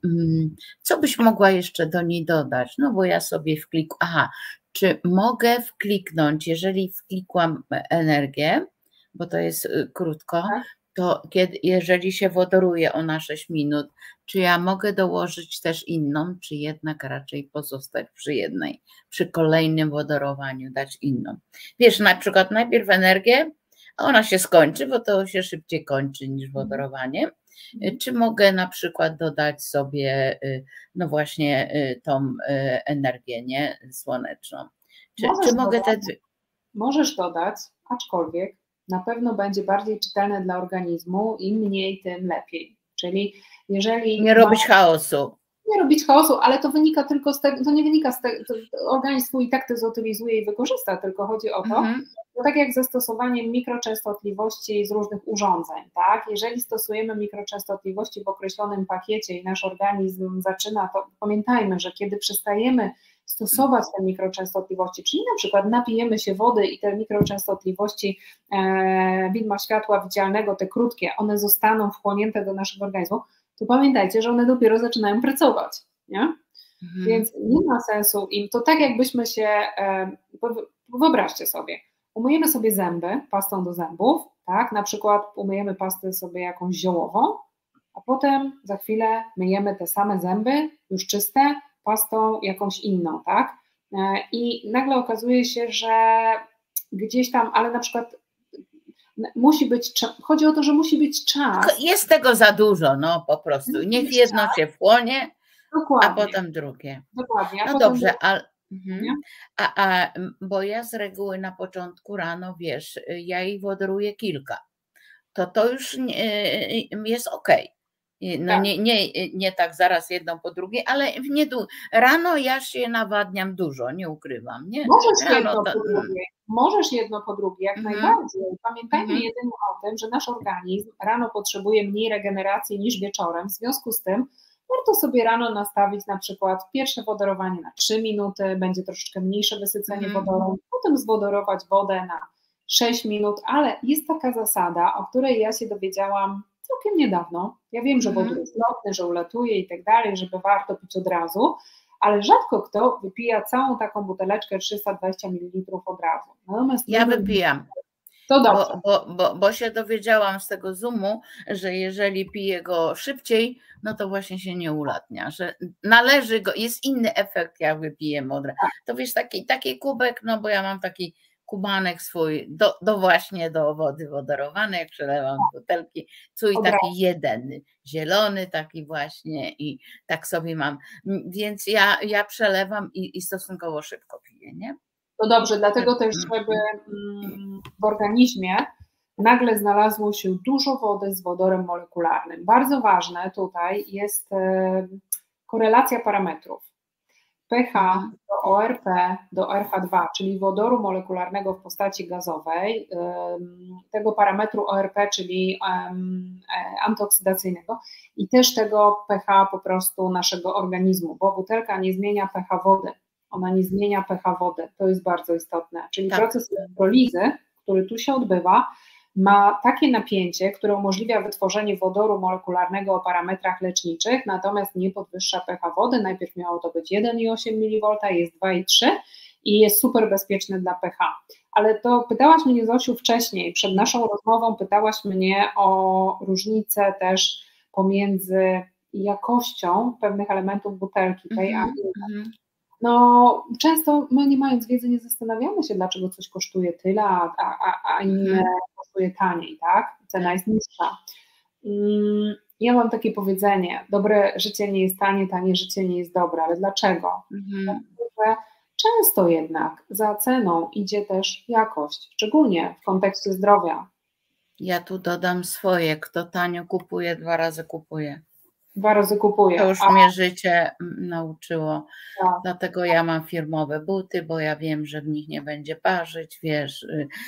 Co byś mogła jeszcze do niej dodać? No bo ja sobie wklik... Aha, czy mogę wkliknąć, jeżeli wklikłam energię, bo to jest krótko, to kiedy, jeżeli się wodoruje ona sześć minut, czy ja mogę dołożyć też inną, czy jednak raczej pozostać przy jednej, przy kolejnym wodorowaniu dać inną? Wiesz, na przykład najpierw energię, a ona się skończy, bo to się szybciej kończy niż wodorowanie. Czy mogę na przykład dodać sobie, no właśnie tą energię, nie, słoneczną? Czy, czy mogę dodać, te... Możesz dodać, aczkolwiek na pewno będzie bardziej czytelne dla organizmu, im mniej, tym lepiej. Czyli jeżeli... Nie robić chaosu. Nie robić chaosu, ale to wynika tylko z tego, to nie wynika z tego, organizm i tak to zutylizuje i wykorzysta, tylko chodzi o to, Mhm. to tak jak zastosowanie mikroczęstotliwości z różnych urządzeń, tak? Jeżeli stosujemy mikroczęstotliwości w określonym pakiecie i nasz organizm zaczyna, to pamiętajmy, że kiedy przestajemy stosować te mikroczęstotliwości, czyli na przykład napijemy się wody i te mikroczęstotliwości e, widma światła widzialnego, te krótkie, one zostaną wchłonięte do naszego organizmu, to pamiętajcie, że one dopiero zaczynają pracować, nie? Mhm. Więc nie ma sensu im, to tak jakbyśmy się, e, wyobraźcie sobie, umyjemy sobie zęby pastą do zębów, tak, na przykład umyjemy pastę sobie jakąś ziołową, a potem za chwilę myjemy te same zęby, już czyste, pastą jakąś inną, tak, e, i nagle okazuje się, że gdzieś tam, ale na przykład musi być, chodzi o to, że musi być czas. Jest tego za dużo, no po prostu. Niech jedno się wchłonie, Dokładnie. a potem drugie. Dokładnie. A no potem dobrze, drugie. a, mhm. a, a bo ja z reguły na początku rano, wiesz, ja ich wodoruję kilka. To to już nie, jest okej. No tak. Nie, nie, nie tak zaraz jedną po drugiej, ale w nie, rano ja się nawadniam dużo, nie ukrywam. Nie? Możesz rano jedno to, po drugie, możesz jedno po drugie, jak mm-hmm. najbardziej. Pamiętajmy mm-hmm. jedynie o tym, że nasz organizm rano potrzebuje mniej regeneracji niż wieczorem, w związku z tym warto sobie rano nastawić na przykład pierwsze wodorowanie na trzy minuty, będzie troszeczkę mniejsze wysycenie mm-hmm. wodoru, potem zwodorować wodę na sześć minut, ale jest taka zasada, o której ja się dowiedziałam całkiem niedawno. Ja wiem, że wodór jest lotny, że ulatuje i tak dalej, żeby warto pić od razu, ale rzadko kto wypija całą taką buteleczkę trzysta dwadzieścia mililitrów od razu. Natomiast ja wypijam. To dobrze. Bo, bo, bo, bo się dowiedziałam z tego Zoomu, że jeżeli piję go szybciej, no to właśnie się nie ulatnia, że należy go, jest inny efekt, jak wypijemy od razu. To wiesz, taki, taki kubek, no bo ja mam taki kubanek swój do, do właśnie do wody wodorowanej, jak przelewam z butelki, czuj taki jeden, zielony taki właśnie i tak sobie mam, więc ja, ja przelewam i, i stosunkowo szybko piję, nie? To dobrze, dlatego też, żeby w organizmie nagle znalazło się dużo wody z wodorem molekularnym. Bardzo ważne tutaj jest korelacja parametrów. pH do O R P, do R H dwa, czyli wodoru molekularnego w postaci gazowej, tego parametru O R P, czyli antyoksydacyjnego i też tego pH po prostu naszego organizmu, bo butelka nie zmienia pH wody, ona nie zmienia pH wody, to jest bardzo istotne, czyli tak. Proces elektrolizy, który tu się odbywa, ma takie napięcie, które umożliwia wytworzenie wodoru molekularnego o parametrach leczniczych, natomiast nie podwyższa pH wody. Najpierw miało to być jeden i osiem miliwolta, jest dwa i trzy i jest super bezpieczny dla pH. Ale to pytałaś mnie, Zosiu, wcześniej, przed naszą rozmową pytałaś mnie o różnicę też pomiędzy jakością pewnych elementów butelki, tej mm-hmm. a innej. No, często my, nie mając wiedzy, nie zastanawiamy się, dlaczego coś kosztuje tyle, a, a, a inne hmm. kosztuje taniej, tak? Cena jest niższa. Ja mam takie powiedzenie, dobre życie nie jest tanie, tanie życie nie jest dobre, ale dlaczego? Hmm. Dlatego, że często jednak za ceną idzie też jakość, szczególnie w kontekście zdrowia. Ja tu dodam swoje, kto tanio kupuje, dwa razy kupuje. Dwa razy kupuję. To już A... mnie życie nauczyło, tak. Dlatego ja mam firmowe buty, bo ja wiem, że w nich nie będzie parzyć, wiesz,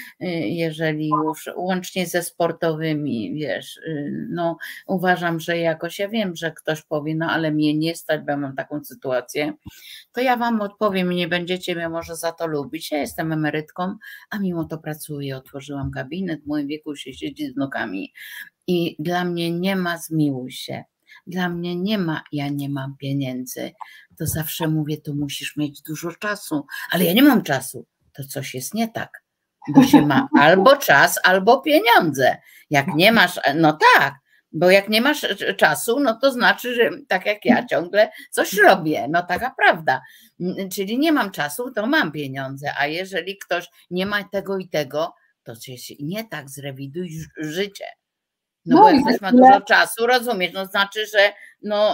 jeżeli już łącznie ze sportowymi, wiesz, no uważam, że jakoś, ja wiem, że ktoś powie, no ale mnie nie stać, bo ja mam taką sytuację, to ja wam odpowiem i nie będziecie mnie może za to lubić, ja jestem emerytką, a mimo to pracuję, otworzyłam gabinet, w moim wieku się siedzi z wnukami i dla mnie nie ma zmiłuj się. Dla mnie nie ma, ja nie mam pieniędzy, to zawsze mówię, tu musisz mieć dużo czasu, ale ja nie mam czasu, to coś jest nie tak, bo się ma albo czas, albo pieniądze, jak nie masz, no tak, bo jak nie masz czasu, no to znaczy, że tak jak ja ciągle coś robię, no taka prawda, czyli nie mam czasu, to mam pieniądze, a jeżeli ktoś nie ma tego i tego, to coś nie tak, zrewiduj życie. No, no bo jak ktoś ma dużo czasu, rozumiesz, no znaczy, że no,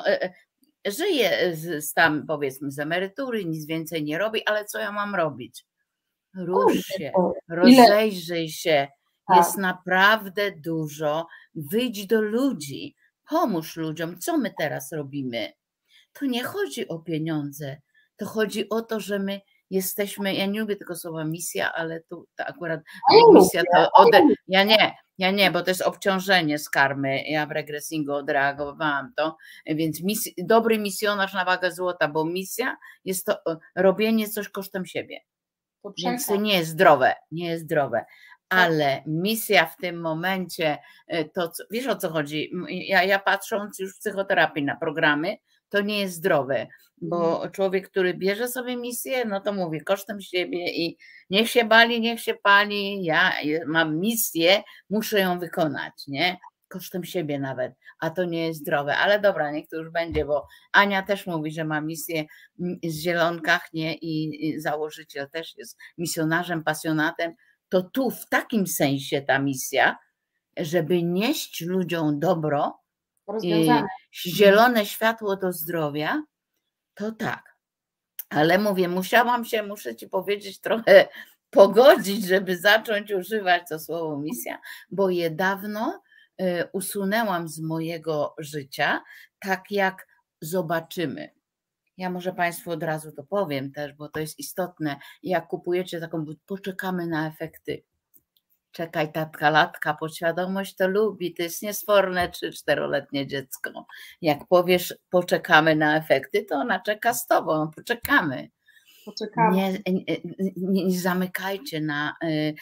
żyje z, z tam powiedzmy z emerytury, nic więcej nie robi, ale co ja mam robić? Rusz się, rozejrzyj się, jest naprawdę dużo, wyjdź do ludzi, pomóż ludziom, co my teraz robimy? To nie chodzi o pieniądze, to chodzi o to, że my jesteśmy, ja nie lubię tego słowa misja, ale tu to akurat misja to ode, ja nie, ja nie, bo to jest obciążenie z karmy, ja w regresingu odreagowałam to, więc mis, dobry misjonarz na wagę złota, bo misja jest to robienie coś kosztem siebie, to więc to nie jest zdrowe, nie jest zdrowe, ale misja w tym momencie, to wiesz o co chodzi, ja, ja patrząc już w psychoterapii na programy, to nie jest zdrowe, bo człowiek, który bierze sobie misję, no to mówi kosztem siebie i niech się bali, niech się pali, ja mam misję, muszę ją wykonać, nie? Kosztem siebie nawet, a to nie jest zdrowe, ale dobra, niech to już będzie, bo Ania też mówi, że ma misję z Zielonkach, nie? I, i założyciel też jest misjonarzem, pasjonatem, to tu w takim sensie ta misja, żeby nieść ludziom dobro, i zielone światło do zdrowia, to tak, ale mówię, musiałam się, muszę ci powiedzieć, trochę pogodzić, żeby zacząć używać to słowo misja, bo je dawno usunęłam z mojego życia, tak jak zobaczymy. Ja może Państwu od razu to powiem też, bo to jest istotne, jak kupujecie taką, poczekamy na efekty. Czekaj, tatka, latka, podświadomość to lubi, to jest niesforne trzy czteroletnie dziecko. Jak powiesz, poczekamy na efekty, to ona czeka z tobą, poczekamy. poczekamy. Nie, nie, nie zamykajcie na,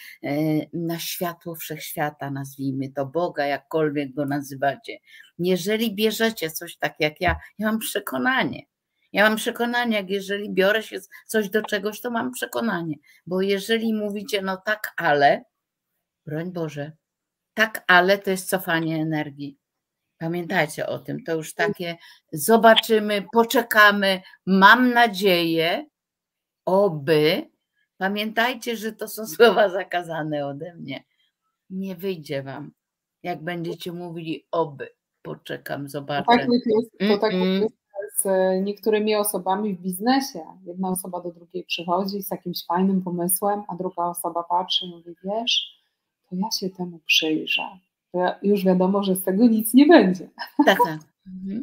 na światło wszechświata, nazwijmy to, Boga, jakkolwiek go nazywacie. Jeżeli bierzecie coś tak jak ja, ja mam przekonanie, ja mam przekonanie, jak jeżeli biorę się coś do czegoś, to mam przekonanie, bo jeżeli mówicie, no tak, ale, broń Boże, tak, ale to jest cofanie energii. Pamiętajcie o tym, to już takie zobaczymy, poczekamy, mam nadzieję, oby. Pamiętajcie, że to są słowa zakazane ode mnie. Nie wyjdzie wam, jak będziecie mówili oby, poczekam, zobaczę. To tak jest, to tak jest z niektórymi osobami w biznesie. Jedna osoba do drugiej przychodzi z jakimś fajnym pomysłem, a druga osoba patrzy i mówi, wiesz, to ja się temu przyjrzę. To już wiadomo, że z tego nic nie będzie. Tak, tak. Mhm.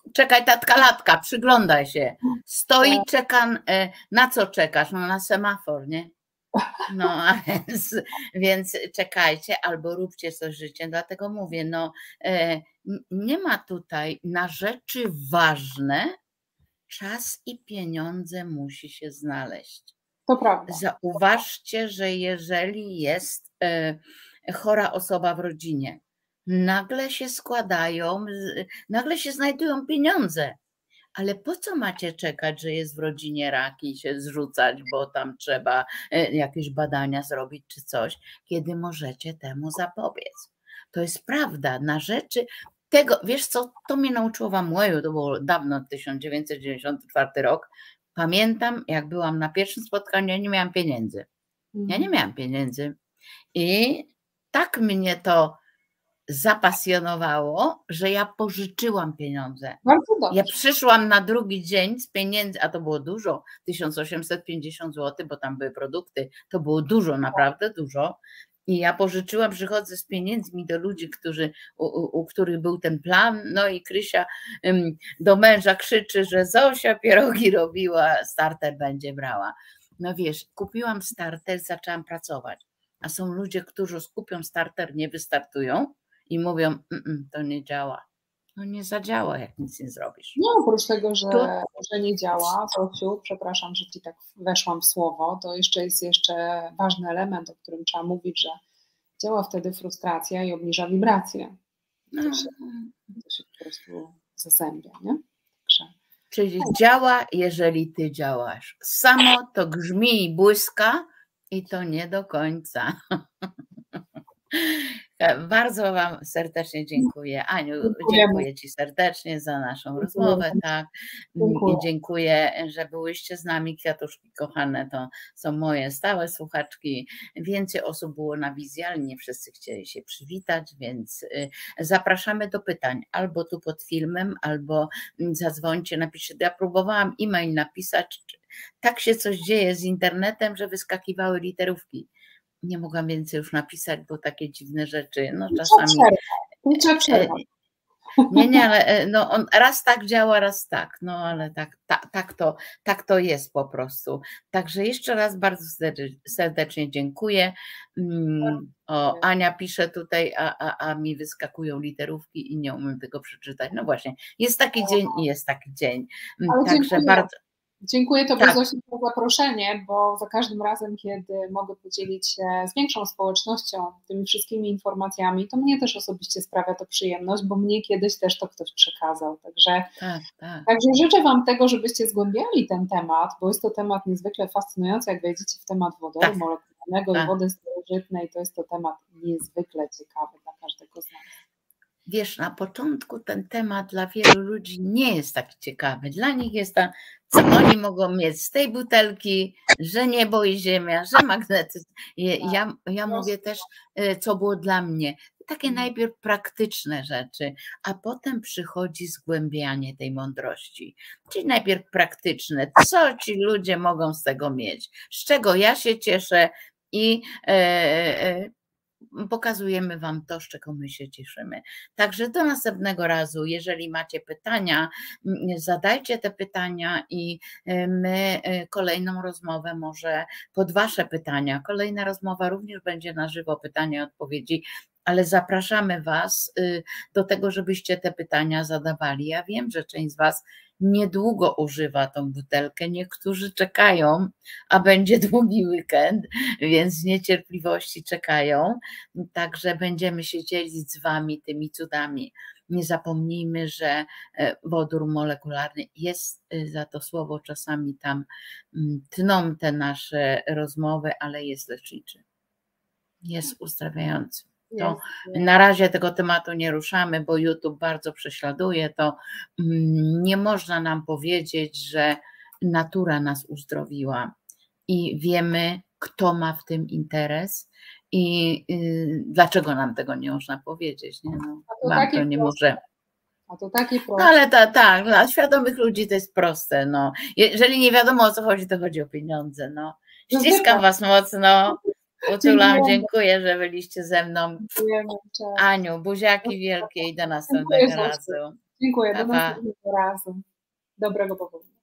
czekaj, tatka latka, przyglądaj się. Stoi, czeka, na co czekasz? No na semafor, nie? No, a więc, więc czekajcie albo róbcie coś życiem, dlatego mówię, no nie ma tutaj na rzeczy ważne, czas i pieniądze musi się znaleźć. To prawda. Zauważcie, że jeżeli jest chora osoba w rodzinie, nagle się składają, nagle się znajdują pieniądze. Ale po co macie czekać, że jest w rodzinie rak i się zrzucać, bo tam trzeba jakieś badania zrobić czy coś, kiedy możecie temu zapobiec? To jest prawda, na rzeczy tego, wiesz co, to mnie nauczyło Wamueju, to było dawno, tysiąc dziewięćset dziewięćdziesiąty czwarty rok. Pamiętam, jak byłam na pierwszym spotkaniu, ja nie miałam pieniędzy. Ja nie miałam pieniędzy i tak mnie to zapasjonowało, że ja pożyczyłam pieniądze. Bardzo dobrze. Ja przyszłam na drugi dzień z pieniędzy, a to było dużo, tysiąc osiemset pięćdziesiąt złotych, bo tam były produkty, to było dużo, naprawdę dużo. I ja pożyczyłam, przychodzę z pieniędzmi do ludzi, którzy, u, u, u których był ten plan, no i Krysia ym, do męża krzyczy, że Zosia pierogi robiła, starter będzie brała. No wiesz, kupiłam starter, zaczęłam pracować, a są ludzie, którzy kupią starter, nie wystartują i mówią, to nie działa. No nie zadziała, jak nic nie zrobisz. No oprócz tego, że, to... że nie działa, Zosiu, przepraszam, że ci tak weszłam w słowo, to jeszcze jest jeszcze ważny element, o którym trzeba mówić, że działa wtedy frustracja i obniża wibracje. To się, to się po prostu zazębia, nie? Także... Czyli działa, jeżeli ty działasz. Samo to grzmi i błyska i to nie do końca. Bardzo wam serdecznie dziękuję. Aniu, dziękuję ci serdecznie za naszą rozmowę. Tak. Dziękuję. I dziękuję, że byłyście z nami. Kwiatuszki kochane, to są moje stałe słuchaczki. Więcej osób było na wizji, ale nie wszyscy chcieli się przywitać, więc zapraszamy do pytań. Albo tu pod filmem, albo zadzwońcie, napiszcie. Ja próbowałam e-mail napisać. Tak się coś dzieje z internetem, że wyskakiwały literówki. Nie mogłam więcej już napisać, bo takie dziwne rzeczy, no czasami... Nie, nie, ale no on raz tak działa, raz tak, no ale tak, tak, tak, to, tak to jest po prostu. Także jeszcze raz bardzo serdecznie dziękuję. O, Ania pisze tutaj, a, a, a mi wyskakują literówki i nie umiem tego przeczytać. No właśnie, jest taki dzień i jest taki dzień. Ale Także dziękuję. bardzo... Dziękuję Tobie, tak. Zosiu, za zaproszenie, bo za każdym razem, kiedy mogę podzielić się z większą społecznością tymi wszystkimi informacjami, to mnie też osobiście sprawia to przyjemność, bo mnie kiedyś też to ktoś przekazał. Także, tak, tak. także życzę Wam tego, żebyście zgłębiali ten temat, bo jest to temat niezwykle fascynujący, jak wejdziecie w temat wodoru tak. molekularnego tak. i wody starożytnej, to jest to temat niezwykle ciekawy dla każdego z nas. Wiesz, na początku ten temat dla wielu ludzi nie jest tak ciekawy. Dla nich jest to, co oni mogą mieć z tej butelki, że niebo i ziemia, że magnetyzm. Ja, ja mówię też, co było dla mnie. Takie najpierw praktyczne rzeczy, a potem przychodzi zgłębianie tej mądrości. Czyli najpierw praktyczne, co ci ludzie mogą z tego mieć, z czego ja się cieszę i e, e, pokazujemy Wam to, z czego my się cieszymy. Także do następnego razu, jeżeli macie pytania, zadajcie te pytania i my kolejną rozmowę może pod Wasze pytania. Kolejna rozmowa również będzie na żywo, pytania i odpowiedzi, ale zapraszamy Was do tego, żebyście te pytania zadawali. Ja wiem, że część z Was niedługo używa tą butelkę, niektórzy czekają, a będzie długi weekend, więc z niecierpliwości czekają, także będziemy się dzielić z Wami tymi cudami. Nie zapomnijmy, że wodór molekularny jest, za to słowo czasami tam tną te nasze rozmowy, ale jest leczniczy, jest uzdrawiający. To na razie tego tematu nie ruszamy, bo YouTube bardzo prześladuje to. Nie można nam powiedzieć, że natura nas uzdrowiła i wiemy, kto ma w tym interes i y, dlaczego nam tego nie można powiedzieć. Nie? No, wam to nie może. A to takie proste. No ale tak, ta, dla świadomych ludzi to jest proste. No. Jeżeli nie wiadomo, o co chodzi, to chodzi o pieniądze. No. Ściskam Was mocno. Uczulam, dziękuję, że byliście ze mną. Aniu, buziaki wielkie i do następnego razu. Dziękuję, Pa, do pa. następnego razu. Dobrego popołudnia.